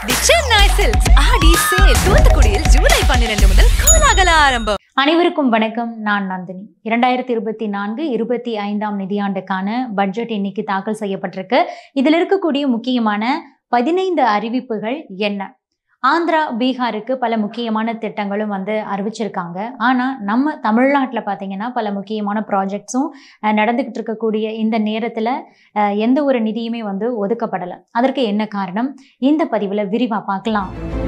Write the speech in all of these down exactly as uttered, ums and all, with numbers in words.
தி Chennai Silks Aadi sale தூத்துக்குடியில் July பன்னிரண்டு முதல் கோலாகல ஆரம்பம். அனைவருக்கும் வணக்கம். நான் நந்தினி. இரண்டாயிரத்தி இருபத்தி நான்கு இருபத்தி ஐந்தாம் நிதியாண்டுக்கான பட்ஜெட் இன்னைக்கு தாக்கல் செய்யப்பட்டிருக்கு. இதில் இருக்கக்கூடிய முக்கியமான பதினைந்து அறிவிப்புகள் என்ன? ஆந்திரா, பீகாருக்கு பல முக்கியமான திட்டங்களும் வந்து அறிவிச்சிருக்காங்க. ஆனால் நம்ம தமிழ்நாட்டில் பார்த்தீங்கன்னா பல முக்கியமான ப்ராஜெக்ட்ஸும் நடந்துக்கிட்டு இருக்கக்கூடிய இந்த நேரத்தில் எந்த ஒரு நிதியுமே வந்து ஒதுக்கப்படலை. அதற்கு என்ன காரணம்? இந்த பதிவில் விரிவாக பார்க்கலாம்.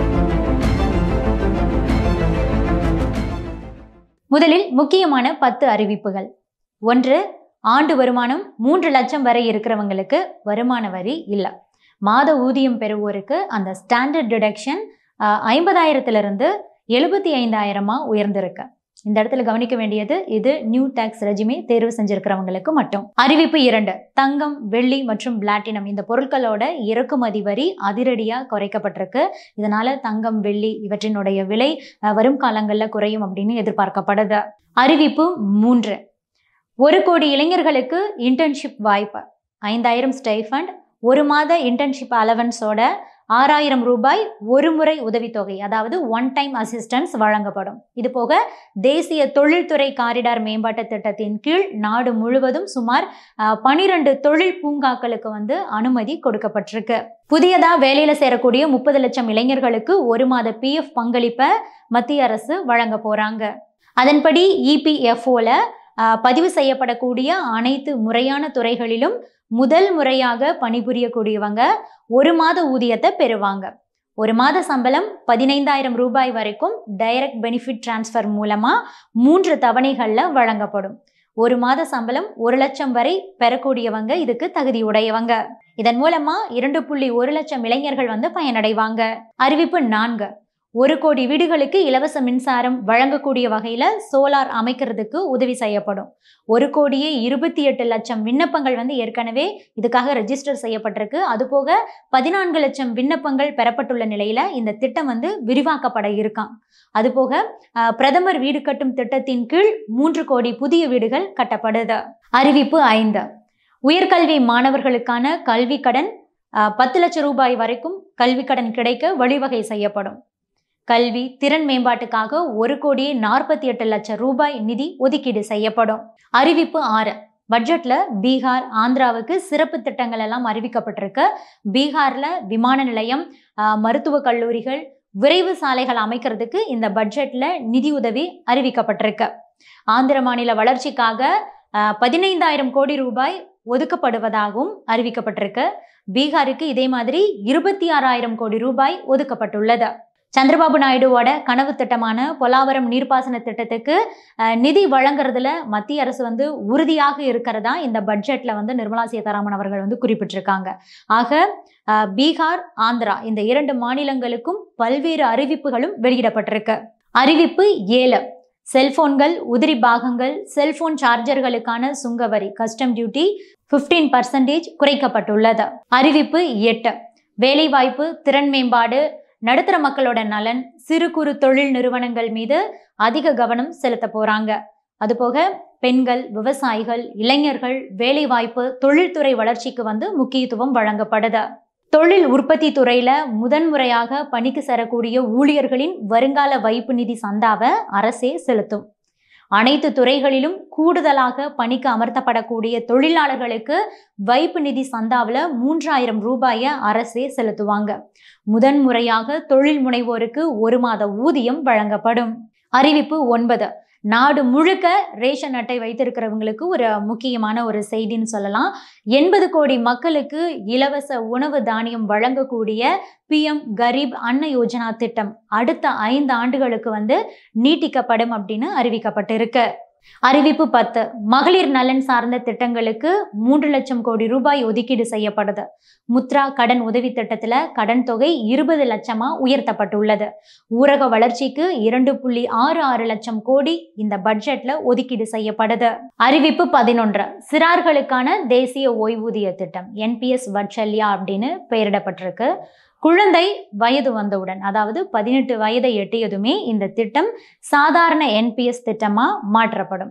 முதலில் முக்கியமான பத்து அறிவிப்புகள். ஒன்று, ஆண்டு வருமானம் மூன்று லட்சம் வரை இருக்கிறவங்களுக்கு வருமான வரி இல்லை. மாத ஊதியம் பெறுவோருக்கு அந்த ஸ்டாண்டர்ட் டிடக்ஷன் ஐம்பதாயிரத்திலிருந்து எழுபத்தி ஐந்தாயிரமா உயர்ந்திருக்கு. இந்த இடத்துல கவனிக்க வேண்டியது, இது நியூ டாக்ஸ் ரெஜிமே தேர்வு செஞ்சிருக்கிறவங்களுக்கு மட்டும். அறிவிப்பு இரண்டு, தங்கம், வெள்ளி மற்றும் பிளாட்டினம் இந்த பொருட்களோட இறக்குமதி வரி அதிரடியா குறைக்கப்பட்டிருக்கு. இதனால தங்கம், வெள்ளி இவற்றினுடைய விலை வரும் காலங்களில் குறையும் அப்படின்னு எதிர்பார்க்கப்படுது. அறிவிப்பு மூன்று, ஒரு கோடி இளைஞர்களுக்கு இன்டர்ன்ஷிப் வாய்ப்பு, ஐந்தாயிரம் ஸ்டைஃபண்ட், ஒரு மாத இன்டர்ன்ஷிப் அலவன்ஸோட ஆறாயிரம் ரூபாய் ஒரு முறை உதவித்தொகை, அதாவது ஒன் டைம் அசிஸ்டன்ஸ் வழங்கப்படும். இது போக தேசிய தொழில்துறை காரிடார் மேம்பாட்டு திட்டத்தின் கீழ் நாடு முழுவதும் சுமார் பனிரெண்டு தொழில் பூங்காக்களுக்கு வந்து அனுமதி கொடுக்கப்பட்டிருக்கு. புதியதா வேலையில சேரக்கூடிய முப்பது லட்சம் இளைஞர்களுக்கு ஒரு மாத பி எஃப் பங்களிப்பை மத்திய அரசு வழங்க போறாங்க. அதன்படி இபிஎஃப்ஓல பதிவு செய்யப்படக்கூடிய அனைத்து முறையான துறைகளிலும் முதல் முறையாக பணிபுரியக்கூடியவங்க ஒரு மாத ஊதியத்தை பெறுவாங்க. ஒரு மாத சம்பளம் பதினைந்தாயிரம் ரூபாய் வரைக்கும் டைரக்ட் பெனிஃபிட் டிரான்ஸ்ஃபர் மூலமா மூன்று தவணைகள்ல வழங்கப்படும். ஒரு மாத சம்பளம் ஒரு லட்சம் வரை பெறக்கூடியவங்க இதுக்கு தகுதி உடையவங்க. இதன் மூலமா இரண்டு புள்ளி ஒரு லட்சம் இளைஞர்கள் வந்து பயனடைவாங்க. அறிவிப்பு நான்கு, ஒரு கோடி வீடுகளுக்கு இலவச மின்சாரம் வழங்கக்கூடிய வகையில சோலார் அமைக்கிறதுக்கு உதவி செய்யப்படும். ஒரு கோடியே இருபத்தி எட்டு லட்சம் விண்ணப்பங்கள் வந்து ஏற்கனவே இதுக்காக ரெஜிஸ்டர் செய்யப்பட்டிருக்கு. அதுபோக பதினான்கு லட்சம் விண்ணப்பங்கள் பெறப்பட்டுள்ள நிலையில இந்த திட்டம் வந்து விரிவாக்கப்பட இருக்காம். அதுபோக பிரதமர் வீடு கட்டும் திட்டத்தின் கீழ் மூன்று கோடி புதிய வீடுகள் கட்டப்படுது. அறிவிப்பு ஐந்து, உயர்கல்வி மாணவர்களுக்கான கல்வி கடன் பத்து லட்சம் ரூபாய் வரைக்கும் கல்வி கடன் கிடைக்க வழிவகை செய்யப்படும். கல்வி திறன் மேம்பாட்டுக்காக ஒரு கோடியே நாற்பத்தி எட்டு லட்சம் ரூபாய் நிதி ஒதுக்கீடு செய்யப்படும். அறிவிப்பு ஆறு, பட்ஜெட்ல பீகார், ஆந்திராவுக்கு சிறப்பு திட்டங்கள் எல்லாம் அறிவிக்கப்பட்டிருக்கு. பீகார்ல விமான நிலையம், மருத்துவக் கல்லூரிகள், விரைவு சாலைகள் அமைக்கிறதுக்கு இந்த பட்ஜெட்ல நிதி உதவி அறிவிக்கப்பட்டிருக்கு. ஆந்திர மாநில வளர்ச்சிக்காக பதினைந்தாயிரம் கோடி ரூபாய் ஒதுக்கப்படுவதாகவும் அறிவிக்கப்பட்டிருக்கு. பீகாருக்கு இதே மாதிரி இருபத்தி ஆறாயிரம் கோடி ரூபாய் ஒதுக்கப்பட்டுள்ளது. சந்திரபாபு நாயுடுவோட கனவு திட்டமான பொலாவரம் நீர்ப்பாசன திட்டத்துக்கு நிதி வழங்குறதுல மத்திய அரசு வந்து உறுதியாக இருக்கிறதா இந்த பட்ஜெட்ல வந்து நிர்மலா சீதாராமன் அவர்கள் வந்து குறிப்பிட்டிருக்காங்க. ஆக பீகார், ஆந்திரா இந்த இரண்டு மாநிலங்களுக்கும் பல்வேறு அறிவிப்புகளும் வெளியிடப்பட்டிருக்கு. அறிவிப்பு ஏழு, செல்போன்கள், உதிரி பாகங்கள், செல்போன் சார்ஜர்களுக்கான சுங்கவரி கஸ்டம் டியூட்டி பிப்டீன் பர்சன்டேஜ் குறைக்கப்பட்டுள்ளது. அறிவிப்பு எட்டு, வேலைவாய்ப்பு, திறன் மேம்பாடு, நடுத்தர மக்களோட நலன், சிறு குறு தொழில் நிறுவனங்கள் மீது அதிக கவனம் செலுத்த போறாங்க. அதுபோக பெண்கள், விவசாயிகள், இளைஞர்கள் வேலைவாய்ப்பு, தொழில்துறை வளர்ச்சிக்கு வந்து முக்கியத்துவம் வழங்கப்படுது. தொழில் உற்பத்தி துறையில முதன்முறையாக பணிக்கு சேரக்கூடிய ஊழியர்களின் வருங்கால வைப்பு நிதி சந்தாவை அரசே செலுத்தும். அனைத்து துறைகளிலும் கூடுதலாக பணிக்கு அமர்த்தப்படக்கூடிய தொழிலாளர்களுக்கு வைப்பு நிதி சந்தாவில் மூன்றாயிரம் ரூபாயை அரசே செலுத்துவாங்க. முதன் முறையாக தொழில் முனைவோருக்கு ஒரு மாத ஊதியம் வழங்கப்படும். அறிவிப்பு ஒன்பது, நாடு முழுக்க ரேஷன் அட்டை வைத்திருக்கிறவங்களுக்கு ஒரு முக்கியமான ஒரு செய்தின்னு சொல்லலாம். எண்பது கோடி மக்களுக்கு இலவச உணவு தானியம் வழங்கக்கூடிய பி எம் கரீப் அன்ன யோஜனா திட்டம் அடுத்த ஐந்து ஆண்டுகளுக்கு வந்து நீட்டிக்கப்படும் அப்படின்னு அறிவிக்கப்பட்டிருக்கு. அறிவிப்பு பத்து, மகளிர் நலன் சார்ந்த திட்டங்களுக்கு மூன்று லட்சம் கோடி ரூபாய் ஒதுக்கீடு செய்யப்படுது. முத்ரா கடன் உதவி திட்டத்துல கடன் தொகை இருபது லட்சமா உயர்த்தப்பட்டுள்ளது. ஊரக வளர்ச்சிக்கு இரண்டு புள்ளி ஆறு ஆறு லட்சம் கோடி இந்த பட்ஜெட்ல ஒதுக்கீடு செய்யப்படுது. அறிவிப்பு பதினொன்று, சிறார்களுக்கான தேசிய ஓய்வூதிய திட்டம் என் பி எஸ் வட்சல்யா அப்படின்னு பெயரிடப்பட்டிருக்கு. குழந்தை வயது வந்தவுடன், அதாவது பதினெட்டு வயதை எட்டியதுமே இந்த திட்டம் சாதாரண என் பி எஸ் திட்டமா மாற்றப்படும்.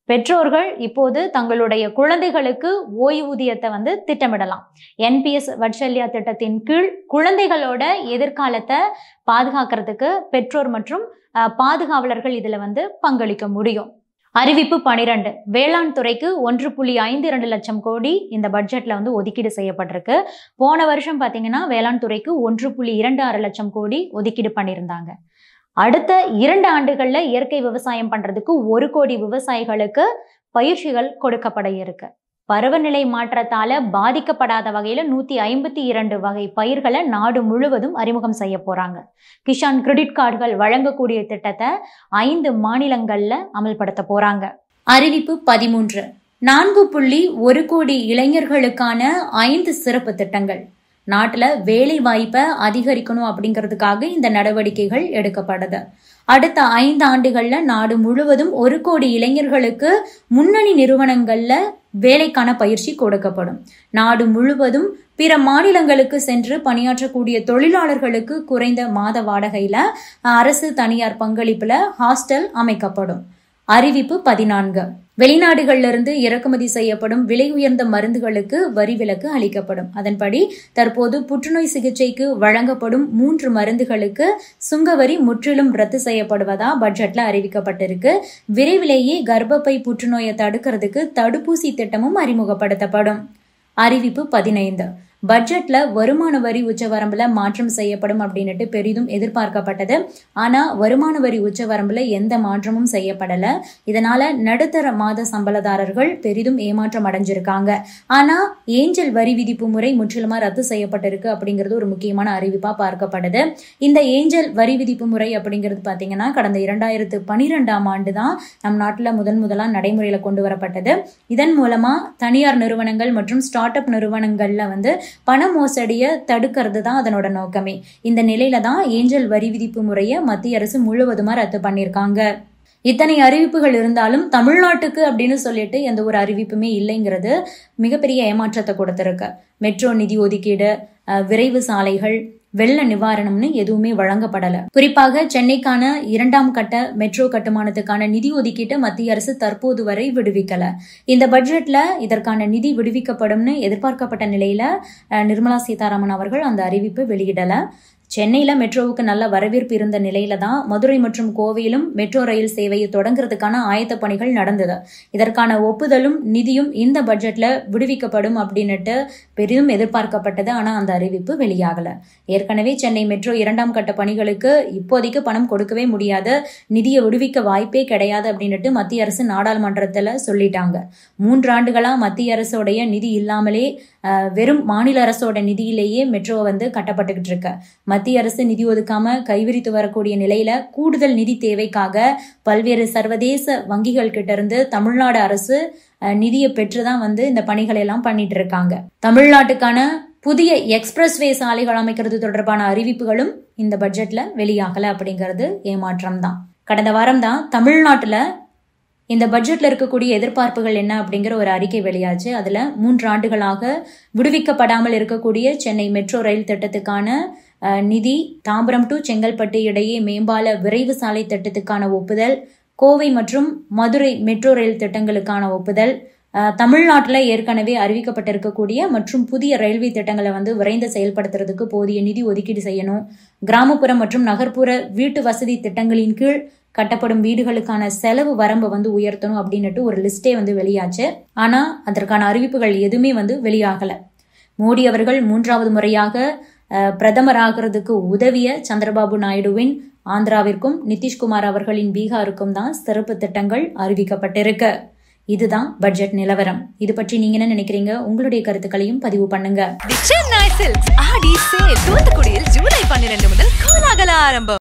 பெற்றோர்கள் இப்போது தங்களுடைய குழந்தைகளுக்கு ஓய்வூதியத்தை வந்து திட்டமிடலாம். என்பிஎஸ் வட்சல்யா திட்டத்தின் கீழ் குழந்தைகளோட எதிர்காலத்தை பாதுகாக்கிறதுக்கு பெற்றோர் மற்றும் பாதுகாவலர்கள் இதுல வந்து பங்களிக்க முடியும். அறிவிப்பு பனிரெண்டு, வேளாண் துறைக்கு ஒன்று புள்ளி ஐந்து இரண்டு லட்சம் கோடி இந்த பட்ஜெட்ல வந்து ஒதுக்கீடு செய்யப்பட்டிருக்கு. போன வருஷம் பாத்தீங்கன்னா வேளாண் துறைக்கு ஒன்று புள்ளி இரண்டு ஆறு லட்சம் கோடி ஒதுக்கீடு பண்ணியிருந்தாங்க. அடுத்த இரண்டு ஆண்டுகள்ல இயற்கை விவசாயம் பண்றதுக்கு ஒரு கோடி விவசாயிகளுக்கு பயிற்சிகள் கொடுக்கப்பட இருக்கு. பருவநிலை மாற்றத்தால பாதிக்கப்படாத வகையில நூத்தி ஐம்பத்தி இரண்டு வகை பயிர்களை நாடு முழுவதும் அறிமுகம் செய்ய போறாங்க. கிஷான் கிரெடிட் கார்டுகள் வழங்கக்கூடிய திட்டத்தை ஐந்து மாநிலங்கள்ல அமல்படுத்த போறாங்க. அறிவிப்பு பதிமூன்று, நான்கு புள்ளி ஒரு கோடி இளைஞர்களுக்கான ஐந்து சிறப்பு திட்டங்கள். நாட்டுல வேலை வாய்ப்பை அதிகரிக்கணும் அப்படிங்கிறதுக்காக இந்த நடவடிக்கைகள் எடுக்கப்படுது. அடுத்த ஐந்து ஆண்டுகள்ல நாடு முழுவதும் ஒரு கோடி இளைஞர்களுக்கு முன்னணி நிறுவனங்கள்ல வேலைக்கான பயிற்சி கொடுக்கப்படும். நாடு முழுவதும் பிற மாநிலங்களுக்கு சென்று பணியாற்றக்கூடிய தொழிலாளர்களுக்கு குறைந்த மாத வாடகையில அரசு தனியார் பங்களிப்புல ஹாஸ்டல் அமைக்கப்படும். அறிவிப்பு பதினான்கு, வெளிநாடுகள்ல இருந்து இறக்குமதி செய்யப்படும் விலை உயர்ந்த மருந்துகளுக்கு வரி விலக்கு அளிக்கப்படும். அதன்படி தற்போது புற்றுநோய் சிகிச்சைக்கு வழங்கப்படும் மூன்று மருந்துகளுக்கு சுங்கவரி முற்றிலும் ரத்து செய்யப்படுவதா பட்ஜெட்ல அறிவிக்கப்பட்டிருக்கு. விரைவிலேயே கர்ப்பப்பை புற்றுநோயை தடுக்கிறதுக்கு தடுப்பூசி திட்டமும் அறிமுகப்படுத்தப்படும். அறிவிப்பு பதினைந்து, பட்ஜெட்ல வருமான வரி உச்சவரம்புல மாற்றம் செய்யப்படும் அப்படின்னுட்டு பெரிதும் எதிர்பார்க்கப்பட்டது. ஆனா வருமான வரி உச்சவரம்புல எந்த மாற்றமும் செய்யப்படல. இதனால நடுத்தர மாத சம்பளதாரர்கள் பெரிதும் ஏமாற்றம் அடைஞ்சிருக்காங்க. ஆனா ஏஞ்சல் வரி விதிப்பு முறை முற்றிலுமா ரத்து செய்யப்பட்டிருக்கு அப்படிங்கிறது ஒரு முக்கியமான அறிவிப்பா பார்க்கப்படுது. இந்த ஏஞ்சல் வரி விதிப்பு முறை அப்படிங்கிறது பாத்தீங்கன்னா கடந்த இரண்டாயிரத்து பனிரெண்டாம் ஆண்டு தான் நம் நாட்டுல முதன் முதலா நடைமுறையில கொண்டு வரப்பட்டது. இதன் மூலமா தனியார் நிறுவனங்கள் மற்றும் ஸ்டார்ட் அப் நிறுவனங்கள்ல வந்து பண மோசடியை தடுக்கிறது தான் அதனோட நோக்கமே. இந்த நிலையில தான் ஏஞ்சல் வரி விதிப்பு முறையை மத்திய அரசு முழுவதுமா ரத்து பண்ணிருக்காங்க. இத்தனை அறிவிப்புகள் இருந்தாலும் தமிழ்நாட்டுக்கு அப்படின்னு சொல்லிட்டு எந்த ஒரு அறிவிப்புமே இல்லைங்கிறது மிகப்பெரிய ஏமாற்றத்தை கொடுத்திருக்கு. மெட்ரோ நிதி ஒதுக்கீடு, விரைவு சாலைகள், வெள்ள நிவாரணம்னு எதுவுமே வழங்கப்படல. குறிப்பாக சென்னைக்கான இரண்டாம் கட்ட மெட்ரோ கட்டுமானத்துக்கான நிதி ஒதுக்கீட்டு மத்திய அரசு தற்போது வரை விடுவிக்கல. இந்த பட்ஜெட்ல இதற்கான நிதி விடுவிக்கப்படும்னு எதிர்பார்க்கப்பட்ட நிலையில நிர்மலா சீதாராமன் அவர்கள் அந்த அறிவிப்பு வெளியிடல. சென்னையில மெட்ரோவுக்கு நல்ல வரவேற்பு இருந்த நிலையில தான் மதுரை மற்றும் கோவையிலும் மெட்ரோ ரயில் சேவையை தொடங்குறதுக்கான ஆயத்த பணிகள் நடந்தது. இதற்கான ஒப்புதலும் நிதியும் இந்த பட்ஜெட்ல விடுவிக்கப்படும் அப்படின்னுட்டு பெரிதும் எதிர்பார்க்கப்பட்டது. ஆனா அந்த அறிவிப்பு வெளியாகல. ஏற்கனவே சென்னை மெட்ரோ இரண்டாம் கட்ட பணிகளுக்கு இப்போதைக்கு பணம் கொடுக்கவே முடியாது, நிதியை விடுவிக்க வாய்ப்பே கிடையாது அப்படின்னுட்டு மத்திய அரசு நாடாளுமன்றத்துல சொல்லிட்டாங்க. மூன்று ஆண்டுகளா மத்திய அரசோடைய நிதி இல்லாமலே வெறும் மாநில அரசோட நிதியிலேயே மெட்ரோ வந்து கட்டப்பட்டுக்கிட்டு இருக்கு. மத்திய அரசு நிதி ஒதுக்காம கைவிரித்து வரக்கூடிய நிலையில கூடுதல் நிதி தேவைக்காக பல்வேறு சர்வதேச வங்கிகள் கிட்ட இருந்து தமிழ்நாடு அரசு நிதியை பெற்றுதான் வந்து இந்த பணிகளை எல்லாம் பண்ணிட்டு இருக்காங்க. தமிழ்நாட்டுக்கான புதிய எக்ஸ்பிரஸ்வே சாலைகள் அமைக்கிறது தொடர்பான அறிவிப்புகளும் இந்த பட்ஜெட்ல வெளியாகல அப்படிங்கிறது ஏமாற்றம் தான். கடந்த வாரம் தான் தமிழ்நாட்டுல இந்த பட்ஜெட்ல இருக்கக்கூடிய எதிர்பார்ப்புகள் என்ன அப்படிங்கிற ஒரு அறிக்கை வெளியாச்சு. அதுல மூன்று ஆண்டுகளாக விடுவிக்கப்படாமல் இருக்கக்கூடிய சென்னை மெட்ரோ ரயில் திட்டத்துக்கான நிதி, தாம்பரம் டு செங்கல்பட்டு இடையே மேம்பால விரைவு சாலை திட்டத்துக்கான ஒப்புதல், கோவை மற்றும் மதுரை மெட்ரோ ரயில் திட்டங்களுக்கான ஒப்புதல், தமிழ்நாட்டில் ஏற்கனவே அறிவிக்கப்பட்டிருக்கக்கூடிய மற்றும் புதிய ரயில்வே திட்டங்களை வந்து விரைந்து செயல்படுத்துறதுக்கு போதிய நிதி ஒதுக்கீடு செய்யணும், கிராமப்புற மற்றும் நகர்ப்புற வீட்டு வசதி திட்டங்களின் கீழ் கட்டப்படும் வீடுகளுக்கான செலவு வரம்பை வந்து உயர்த்தணும் அப்படின்னுட்டு ஒரு லிஸ்டே வந்து வெளியாச்சு. ஆனா அதற்கான அறிவிப்புகள் எதுவுமே வந்து வெளியாகல. மோடி அவர்கள் மூன்றாவது முறையாக பிரதமர் ஆகிறதுக்கு உதவிய சந்திரபாபு நாயுடுவின் ஆந்திராவிற்கும் நிதிஷ்குமார் அவர்களின் பீகாருக்கும் தான் சிறப்பு திட்டங்கள் அறிவிக்கப்பட்டிருக்கு. இதுதான் பட்ஜெட் நிலவரம். இது பற்றி நீங்க என்ன நினைக்கிறீங்க? உங்களுடைய கருத்துக்களையும் பதிவு பண்ணுங்க. சென்னை சில்க்ஸ் ஆடி சேல் தூத்துக்குடியில் ஜூலை பன்னிரண்டு முதல் கோலாகல ஆரம்பம்.